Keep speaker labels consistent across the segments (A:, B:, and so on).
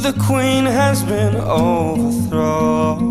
A: The queen has been overthrown,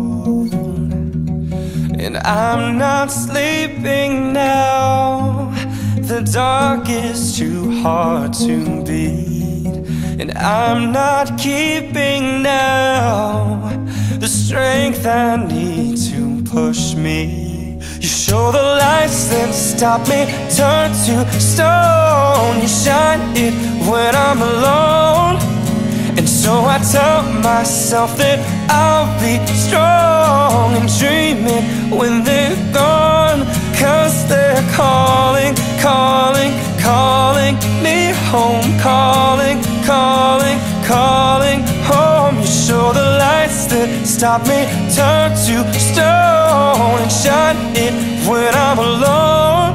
A: and I'm not sleeping now. The dark is too hard to beat, and I'm not keeping now the strength I need to push me. You show the lights, then stop me, turn to stone. You shine it when I'm alone, and so I tell myself that I'll be strong and dream it when they're gone. 'Cause they're calling, calling, calling me home. Calling, calling, calling home. You show the lights that stop me, turn to stone, and shine it when I'm alone.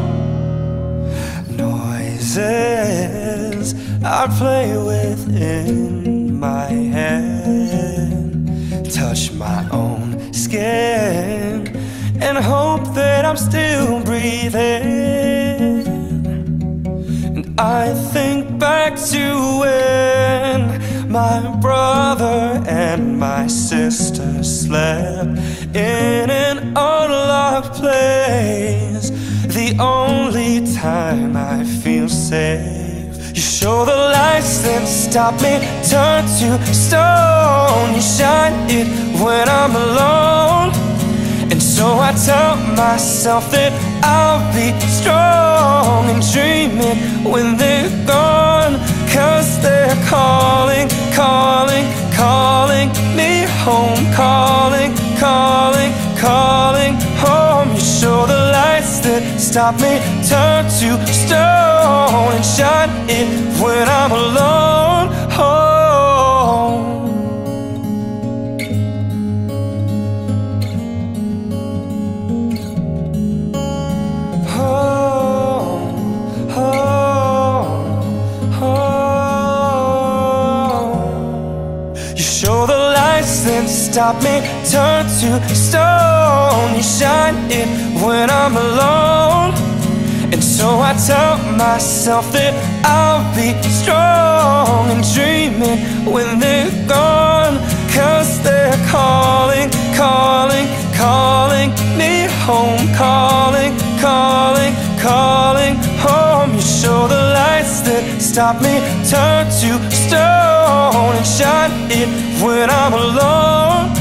A: Noises I play within my head, touch my own skin, and hope that I'm still breathing. And I think back to when my brother and my sister slept in an unlocked place, the only time I feel safe. You show the lights, then stop me, turn to stone. You shine it when I'm alone, and so I tell myself that I'll be strong and dream it when they're gone. 'Cause they're calling, calling, calling me home. Calling, calling, calling home. You show the lights that stop me, turn to stone, and shine it when I'm alone. Home. Then stop me, turn to stone. You shine it when I'm alone, and so I tell myself that I'll be strong and dream it when they're gone. 'Cause they're calling, calling, calling me home. Calling, calling, calling home. You show the lights that stop me, turn to stone, and shine it when I'm alone.